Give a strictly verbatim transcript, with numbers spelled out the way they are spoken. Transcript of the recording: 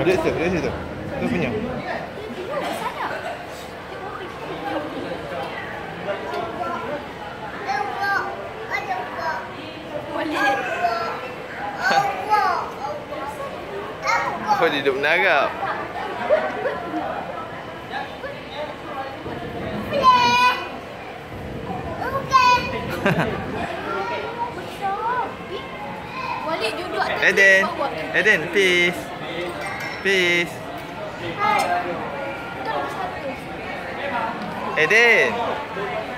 duduk situ, duduk situ. Tu punya. Oh, dia duduk menarap. Eden, Eden, peace. Peace. Eden.